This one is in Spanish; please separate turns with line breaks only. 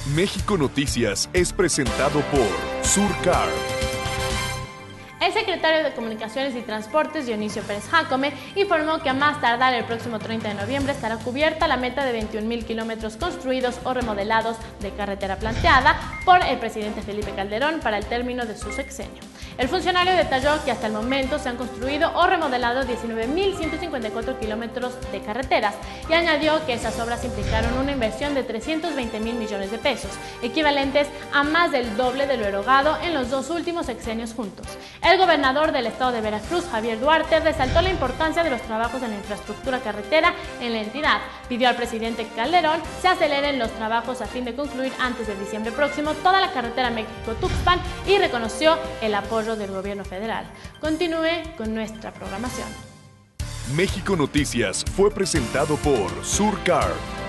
México Noticias es presentado por Surcar.
El secretario de Comunicaciones y Transportes, Dionisio Pérez Jácome, informó que a más tardar el próximo 30 de noviembre estará cubierta la meta de 21.000 kilómetros construidos o remodelados de carretera planteada por el presidente Felipe Calderón para el término de su sexenio. El funcionario detalló que hasta el momento se han construido o remodelado 19.154 kilómetros de carreteras y añadió que esas obras implicaron una inversión de 320.000 millones de pesos, equivalentes a más del doble de lo erogado en los dos últimos sexenios juntos. El gobernador del estado de Veracruz, Javier Duarte, resaltó la importancia de los trabajos en la infraestructura carretera en la entidad. Pidió al presidente Calderón se aceleren los trabajos a fin de concluir antes de diciembre próximo toda la carretera México-Tuxpan y reconoció el apoyo del gobierno federal. Continúe con nuestra programación.
México Noticias fue presentado por Surcar.